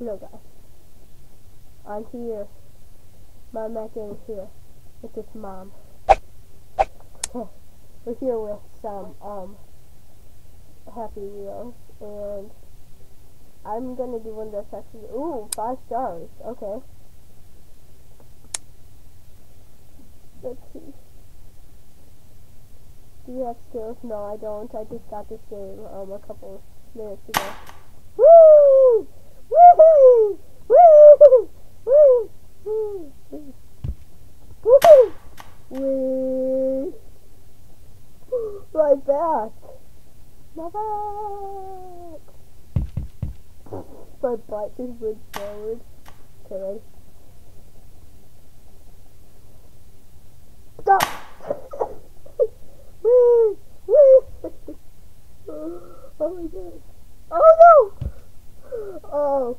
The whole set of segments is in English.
Hello guys. I'm here. Mom Mac Gaming here. With this mom. We're here with some Happy Wheels, and I'm gonna do one that's actually 5 stars. Okay. Let's see. Do you have skills? No, I don't. I just got this game a couple minutes ago. Woo! Woo! Woo! Woo! Woo! Woo! Woo! My back! My back! My butt just went forward. Okay, ready? Stop! Woo! Woo! Oh my god. Oh no! Oh.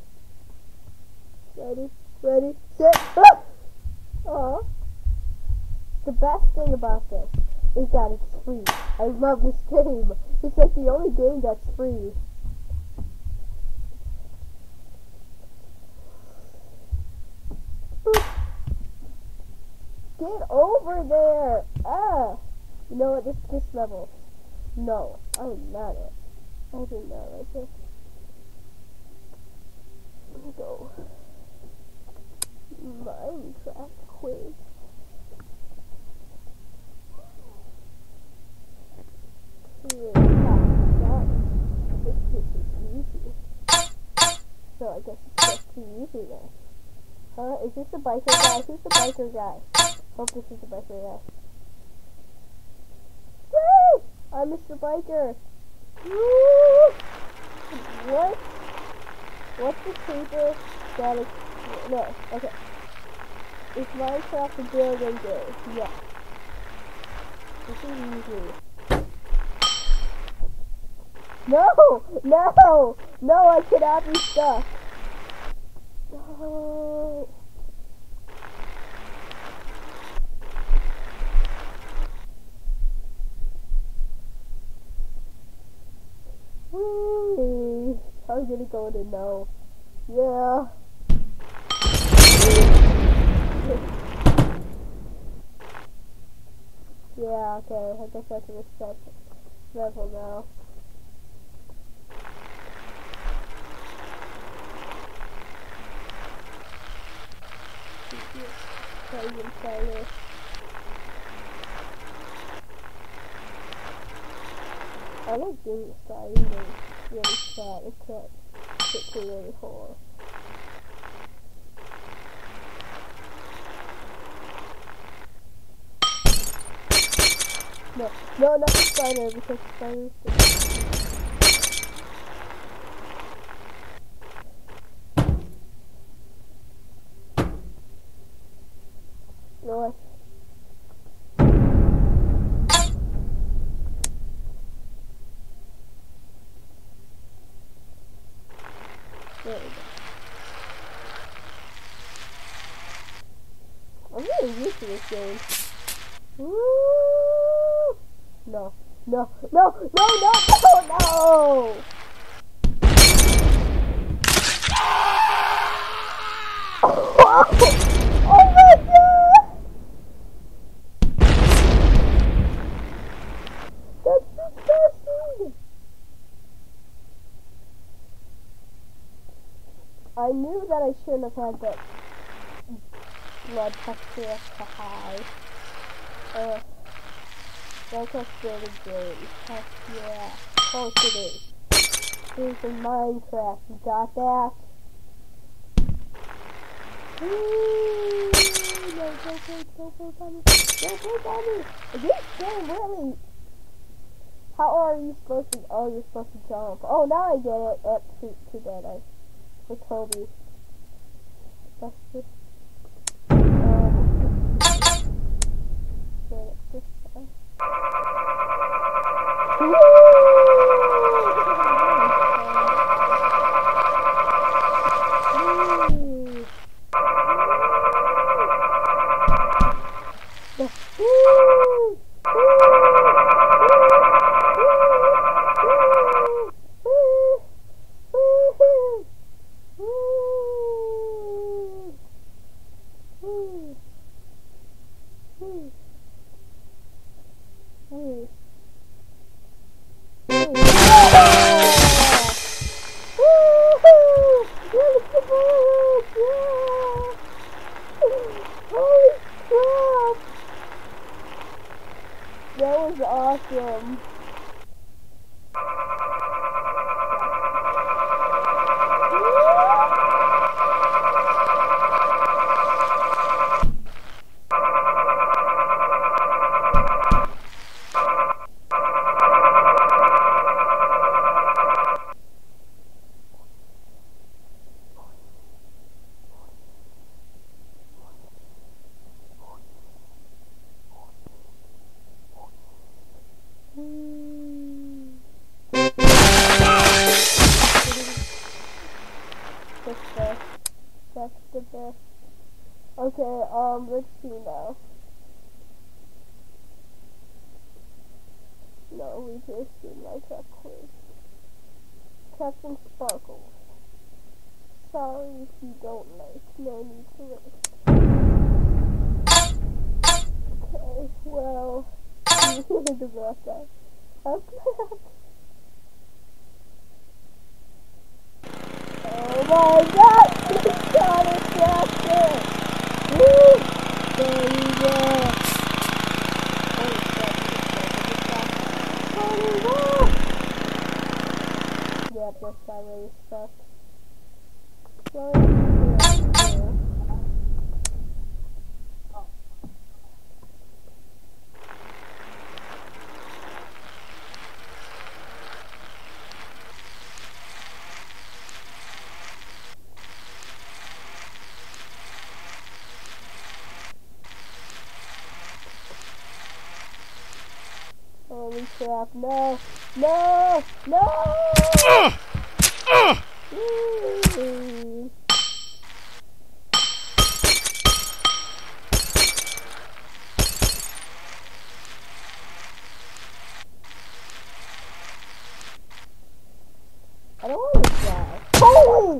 Ready, set, ah! Oh. The best thing about this is that it's free. I love this game. It's like the only game that's free. Get over there! Ah! You know what? This level. No, I'm not it. I did not like this. Let me go. Minecraft quiz. This is easy. So I guess it's just too easy then. Huh? Is this the biker guy? Who's the biker guy? Hope this is the biker guy. Woo! I'm Mr. Biker. Woo! What? What's the paper that is... No, okay. Is Minecraft a building game? Yes. This is easy. No! No! No, I cannot be stuck. No. Woo! I'm gonna go to no. Yeah. Yeah, okay. I guess I can reset level now. I like doing this guy, even though it's really sad. It can't hit me really hard. No, not the spider, because the spider is no. There we go. I'm really used to this game. Woo! No. No. No. No. No. No. No. Oh my god! That's disgusting! I knew that I shouldn't have had that blood texture up to high. Minecraft's really great. Heck yeah. Of course it is. Here's in Minecraft. You got that? Woo! No, don't break on me. Don't break on me. Is this game really... How are you supposed to... Oh, you're supposed to jump. Oh, now I get it. Too bad. For Toby. That's just... this time. Okay, let's see now. No, we just did Minecraft quiz. Captain Sparkles. Sorry if you don't like. No need to like. Okay, well, you hear the breath out. Okay. Oh my god! It's got it faster! Woo! There you go. Yeah, this guy really sucks. Holy crap, no! No! No! I don't want to die. Holy!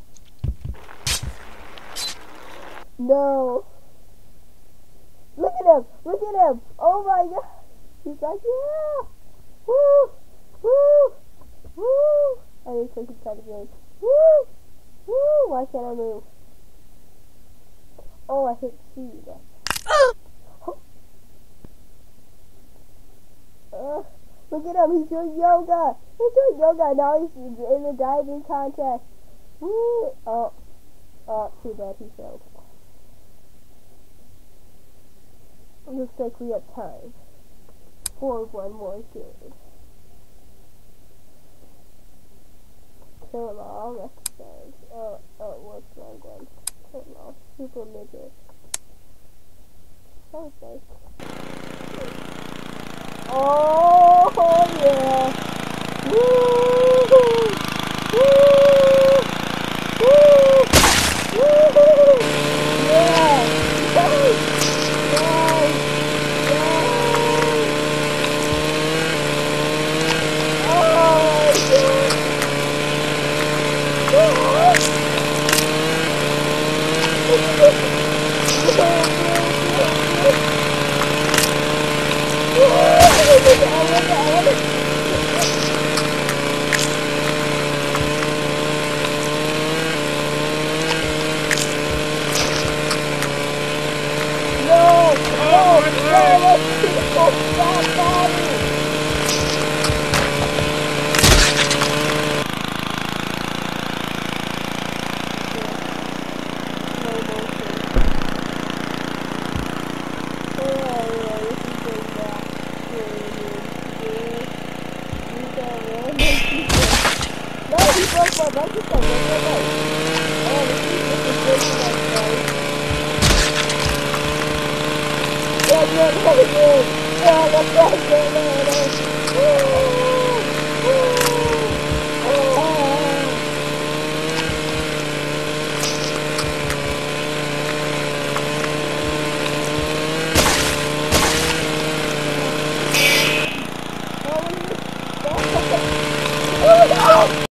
No! Look at him! Look at him! Oh my god! He's like, yeah! Woo! Woo! Woo! I need to click inside the game. Woo! Woo! Why can't I move? Oh, I hit C. Look at him, he's doing yoga! He's doing yoga, now he's in the diving contest. Woo! Oh, too bad he failed. Looks like we have time for one more game. Kill all exercise. What's wrong one? Kill all super midget. Sounds like. Oh yeah! Woo! Woo! Woo! Woo! Yeah! Yes! Yeah,